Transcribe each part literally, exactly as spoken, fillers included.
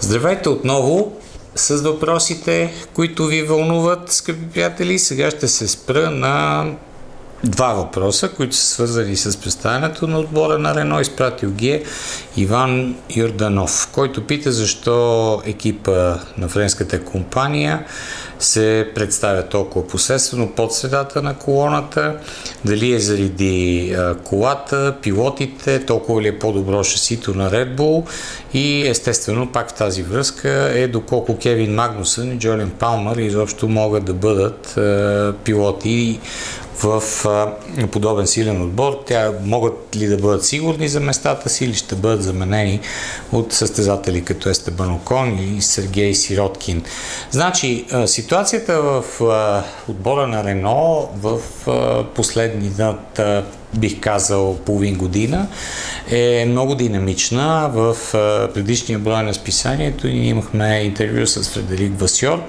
Здравейте отново с въпросите, които ви вълнуват, скъпи приятели. Сега ще се спра на два въпроса, които са свързани с представянето на отбора на Рено. Изпратил ги е Иван Йорданов, който пита защо екипа на френската компания се представя толкова посредствено под средата на колоната, дали е заради а, колата, пилотите, толкова ли е по-добро шасито на Red Bull и естествено пак в тази връзка е доколко Кевин Магнусън и Джолиан Палмър изобщо могат да бъдат а, пилоти в а, подобен силен отбор. Тя могат ли да бъдат сигурни за местата си или ще бъдат заменени от състезатели като Естебан Окон или Сергей Сироткин. Значи, а, ситуацията в а, отбора на Рено в а, последната, бих казал, половин година е много динамична. В а, предишния брой на списанието ние имахме интервю с Фредерик Васьор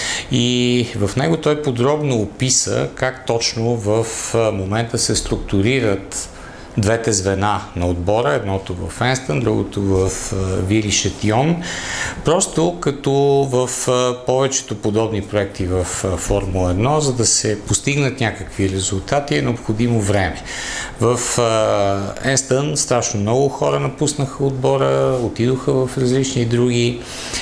и в него той подробно описа как точно в момента се структурират двете звена на отбора, едното в Енстън, другото в Вири Шетион. Просто като в повечето подобни проекти в Формула едно, за да се постигнат някакви резултати, е необходимо време. В Енстън страшно много хора напуснаха отбора, отидоха в различни други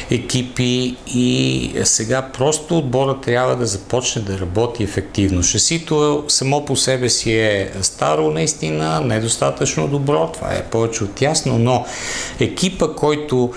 екипи и сега просто отбора трябва да започне да работи ефективно. Шасито само по себе си е старо, наистина, недостатъчно добро, това е повече от ясно, но екипа, който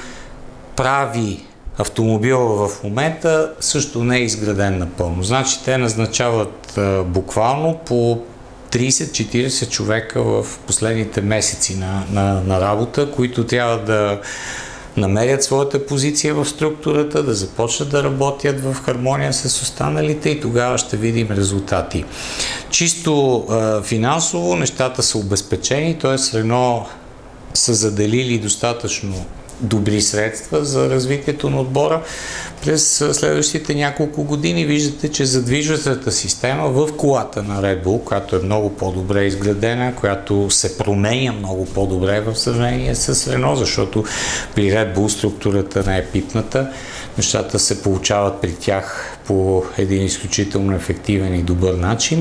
прави автомобила в момента, също не е изграден напълно. Значи те назначават а, буквално по трийсет-четирийсет човека в последните месеци на, на, на работа, които трябва да намерят своята позиция в структурата, да започнат да работят в хармония с останалите и тогава ще видим резултати. Чисто а, финансово нещата са обезпечени, т.е. Рено са заделили достатъчно добри средства за развитието на отбора. През следващите няколко години виждате, че задвижващата система в колата на Red Bull, която е много по-добре изградена, която се променя много по-добре в сравнение с Рено, защото при Red Bull структурата не е пипната. Нещата се получават при тях по един изключително ефективен и добър начин.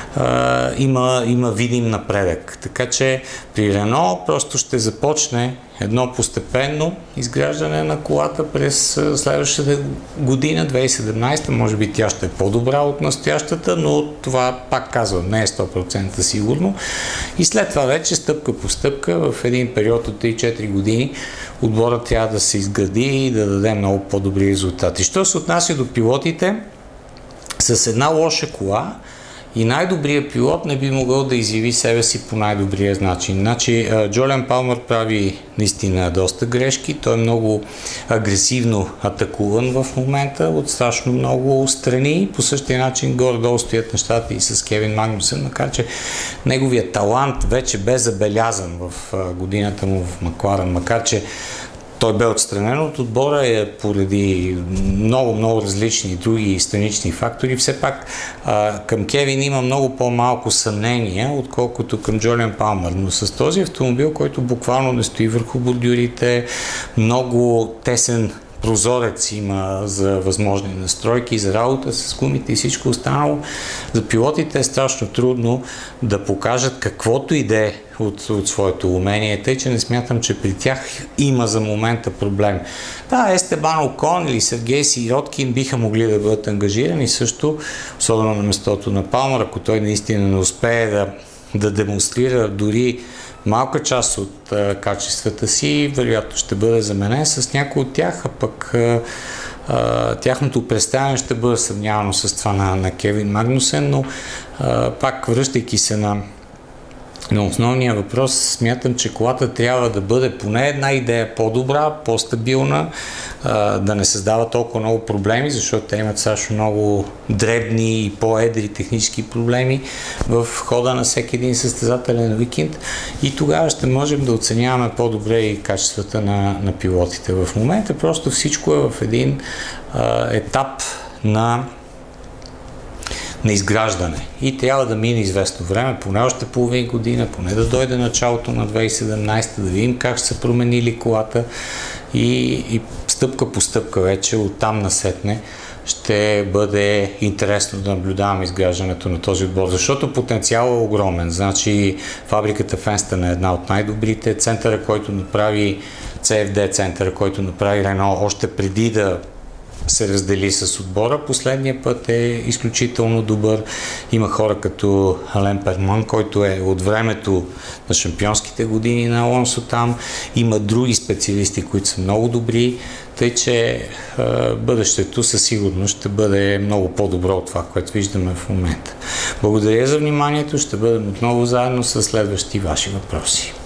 А, има, има видим напредък. Така че при Рено просто ще започне едно постепенно изграждане на колата през следващата година, две хиляди и седемнадесета, може би тя ще е по-добра от настоящата, но това, пак казвам, не е сто процента сигурно. И след това вече стъпка по стъпка в един период от три-четири години отборът трябва да се изгради и да даде много по-добри резултати. Що се отнася до пилотите, с една лоша кола и най-добрият пилот не би могъл да изяви себе си по най-добрия начин. Значи, Джолиан Палмър прави наистина доста грешки. Той е много агресивно атакуван в момента от страшно много страни. По същия начин горе-долу стоят нещата и с Кевин Магнусън, макар че неговият талант вече бе забелязан в годината му в Макларен, макар че той бе отстранен от отбора е поради много-много различни други странични фактори. Все пак а, към Кевин има много по-малко съмнения, отколкото към Джолиан Палмър. Но с този автомобил, който буквално не стои върху бордюрите, много тесен прозорец има за възможни настройки, за работа с гумите и всичко останало. За пилотите е страшно трудно да покажат каквото и да е от, от своето умение, тъй че не смятам, че при тях има за момента проблем. Да, Естебан Окон или Сергей Сироткин биха могли да бъдат ангажирани също, особено на местото на Палмър, ако той наистина не успее да, да демонстрира дори малка част от а, качествата си, вероятно ще бъде заменен с някой от тях, а пък а, а, тяхното представяне ще бъде сравнявано с това на, на Кевин Магнусен, но а, пак връщайки се на Но основният въпрос, смятам, че колата трябва да бъде поне една идея по-добра, по-стабилна, да не създава толкова много проблеми, защото те имат също много дребни и по-едри технически проблеми в хода на всеки един състезателен уикенд и тогава ще можем да оценяваме по-добре и качествата на, на пилотите. В момента просто всичко е в един а, етап на на изграждане и трябва да мине известно време, поне още половин година, поне да дойде началото на две хиляди и седемнадесета, да видим как ще се променили колата и, и стъпка по стъпка вече оттам насетне ще бъде интересно да наблюдаваме изграждането на този отбор, защото потенциалът е огромен. Значи фабриката Фенстън е една от най-добрите. Центъра, който направи Си Еф Ди центъра, който направи Рено още преди да се раздели с отбора. Последния път е изключително добър. Има хора като Ален Перман, който е от времето на шампионските години на Алонсо там. Има други специалисти, които са много добри, тъй че е, бъдещето със сигурност ще бъде много по-добро от това, което виждаме в момента. Благодаря за вниманието. Ще бъдем отново заедно с следващи ваши въпроси.